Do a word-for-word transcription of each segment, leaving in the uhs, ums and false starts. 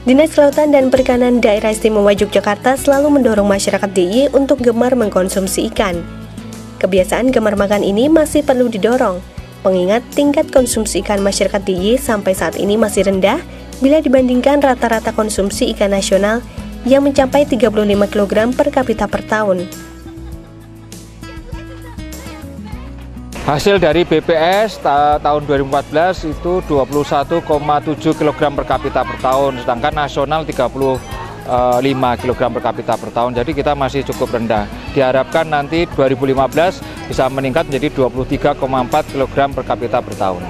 Dinas Kelautan dan Perikanan Daerah Istimewa Yogyakarta selalu mendorong masyarakat D I Y untuk gemar mengkonsumsi ikan. Kebiasaan gemar makan ini masih perlu didorong, mengingat tingkat konsumsi ikan masyarakat D I Y sampai saat ini masih rendah bila dibandingkan rata-rata konsumsi ikan nasional yang mencapai tiga puluh lima kilogram per kapita per tahun. Hasil dari B P S ta tahun dua ribu empat belas itu dua puluh satu koma tujuh kilogram per kapita per tahun, sedangkan nasional tiga puluh lima kilogram per kapita per tahun. Jadi kita masih cukup rendah. Diharapkan nanti dua ribu lima belas bisa meningkat menjadi dua puluh tiga koma empat kilogram per kapita per tahun.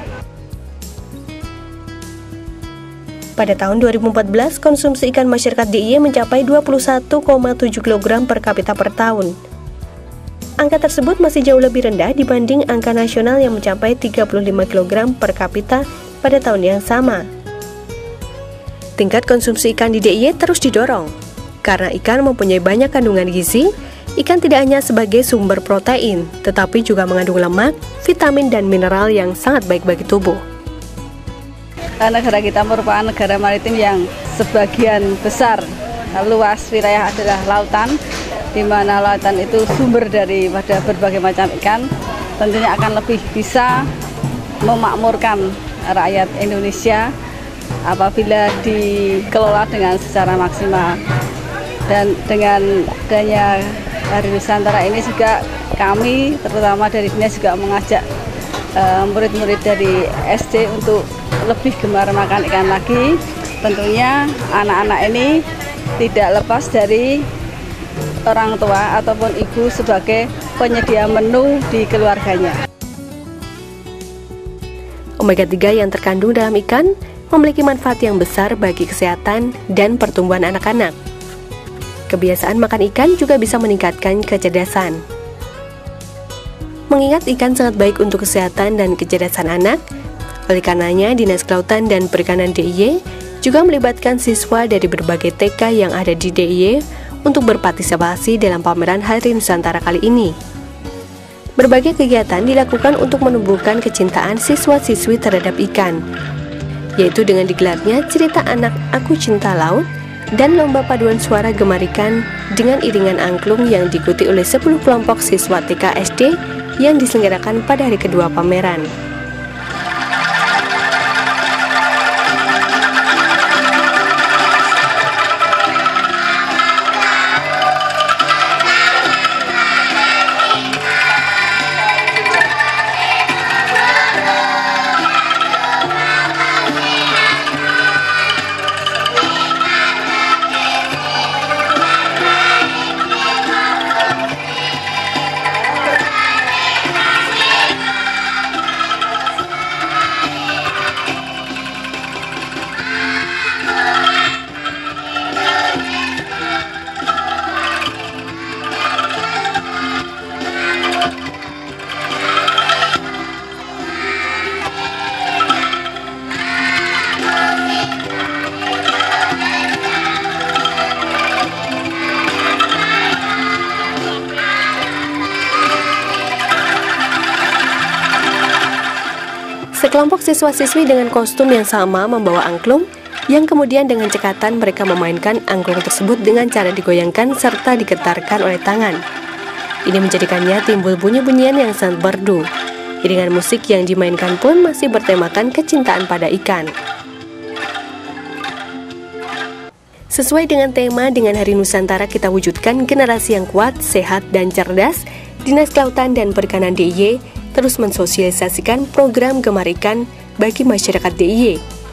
Pada tahun dua ribu empat belas, konsumsi ikan masyarakat D I Y mencapai dua puluh satu koma tujuh kilogram per kapita per tahun. Angka tersebut masih jauh lebih rendah dibanding angka nasional yang mencapai tiga puluh lima kilogram per kapita pada tahun yang sama. Tingkat konsumsi ikan di D I Y terus didorong. Karena ikan mempunyai banyak kandungan gizi, ikan tidak hanya sebagai sumber protein, tetapi juga mengandung lemak, vitamin, dan mineral yang sangat baik bagi tubuh. Negara kita merupakan negara maritim yang sebagian besar luas wilayah adalah lautan, di mana lautan itu sumber daripada berbagai macam ikan, tentunya akan lebih bisa memakmurkan rakyat Indonesia apabila dikelola dengan secara maksimal. Dan dengan adanya Hari Nusantara ini juga kami, terutama dari dinas, juga mengajak murid-murid uh, dari S D untuk lebih gemar makan ikan lagi. Tentunya anak-anak ini tidak lepas dari orang tua ataupun ibu sebagai penyedia menu di keluarganya. Omega tiga yang terkandung dalam ikan memiliki manfaat yang besar bagi kesehatan dan pertumbuhan anak-anak. Kebiasaan makan ikan juga bisa meningkatkan kecerdasan. Mengingat ikan sangat baik untuk kesehatan dan kecerdasan anak, oleh karenanya Dinas Kelautan dan Perikanan D I Y juga melibatkan siswa dari berbagai T K yang ada di D I Y untuk berpartisipasi dalam pameran Hari Nusantara kali ini. Berbagai kegiatan dilakukan untuk menumbuhkan kecintaan siswa-siswi terhadap ikan, yaitu dengan digelarnya cerita anak Aku Cinta Laut dan lomba paduan suara gemar ikan dengan iringan angklung yang diikuti oleh sepuluh kelompok siswa T K S D yang diselenggarakan pada hari kedua pameran. Sekelompok siswa-siswi dengan kostum yang sama membawa angklung, yang kemudian dengan cekatan mereka memainkan angklung tersebut dengan cara digoyangkan serta digetarkan oleh tangan. Ini menjadikannya timbul bunyi-bunyian yang sangat merdu. Iringan musik yang dimainkan pun masih bertemakan kecintaan pada ikan. Sesuai dengan tema dengan Hari Nusantara kita wujudkan generasi yang kuat, sehat, dan cerdas, Dinas Kelautan dan Perikanan D I Y terus mensosialisasikan program gemar ikan bagi masyarakat D I Y.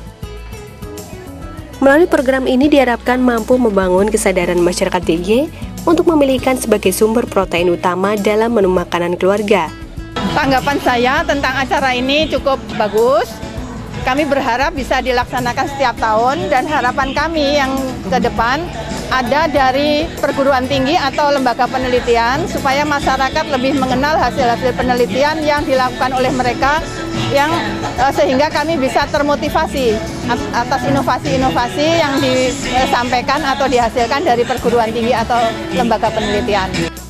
Melalui program ini diharapkan mampu membangun kesadaran masyarakat D I Y untuk memilih ikan sebagai sumber protein utama dalam menu makanan keluarga. Tanggapan saya tentang acara ini cukup bagus. Kami berharap bisa dilaksanakan setiap tahun, dan harapan kami yang ke depan ada dari perguruan tinggi atau lembaga penelitian supaya masyarakat lebih mengenal hasil-hasil penelitian yang dilakukan oleh mereka, yang eh, sehingga kami bisa termotivasi atas inovasi-inovasi yang disampaikan atau dihasilkan dari perguruan tinggi atau lembaga penelitian.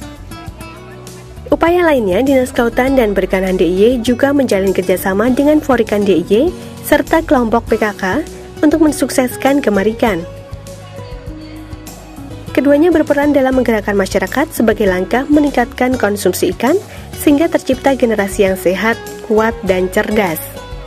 Upaya lainnya, Dinas Kelautan dan Perikanan D I Y juga menjalin kerjasama dengan Forikan D I Y serta kelompok P K K untuk mensukseskan gemar ikan. Keduanya berperan dalam menggerakkan masyarakat sebagai langkah meningkatkan konsumsi ikan sehingga tercipta generasi yang sehat, kuat, dan cerdas.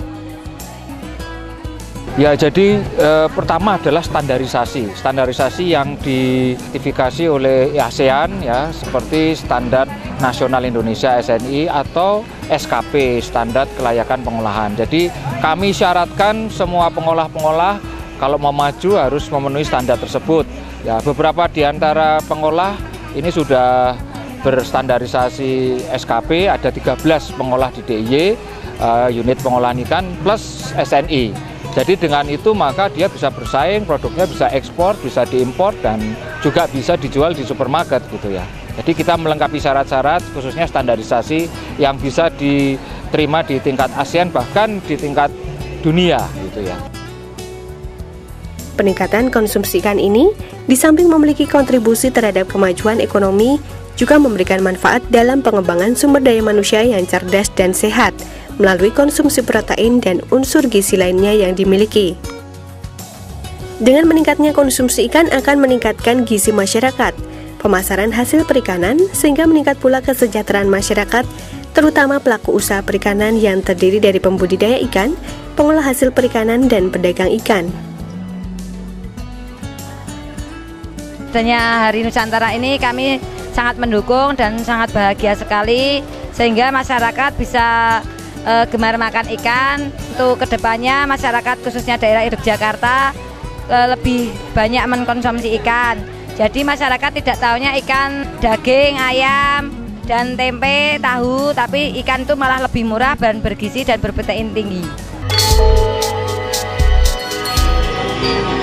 Ya, jadi eh, pertama adalah standarisasi. Standarisasi yang disertifikasi oleh ASEAN ya, seperti Standar Nasional Indonesia S N I atau S K P, Standar Kelayakan Pengolahan. Jadi kami syaratkan semua pengolah-pengolah kalau mau maju harus memenuhi standar tersebut. Ya, beberapa di antara pengolah ini sudah berstandarisasi S K P, ada tiga belas pengolah di D I Y, uh, unit pengolahan ikan plus S N I. Jadi dengan itu maka dia bisa bersaing, produknya bisa ekspor, bisa diimpor, dan juga bisa dijual di supermarket gitu ya. Jadi kita melengkapi syarat-syarat khususnya standarisasi yang bisa diterima di tingkat ASEAN bahkan di tingkat dunia gitu ya. Peningkatan konsumsi ikan ini di samping memiliki kontribusi terhadap kemajuan ekonomi juga memberikan manfaat dalam pengembangan sumber daya manusia yang cerdas dan sehat melalui konsumsi protein dan unsur gizi lainnya yang dimiliki. Dengan meningkatnya konsumsi ikan akan meningkatkan gizi masyarakat, pemasaran hasil perikanan, sehingga meningkat pula kesejahteraan masyarakat, terutama pelaku usaha perikanan yang terdiri dari pembudidaya ikan, pengolah hasil perikanan, dan pedagang ikan. Adanya Hari Nusantara ini kami sangat mendukung dan sangat bahagia sekali, sehingga masyarakat bisa e, gemar makan ikan. Untuk kedepannya masyarakat khususnya daerah Yogyakarta e, lebih banyak mengkonsumsi ikan. Jadi masyarakat tidak tahunya ikan daging, ayam, dan tempe, tahu, tapi ikan itu malah lebih murah dan bergizi dan berprotein tinggi.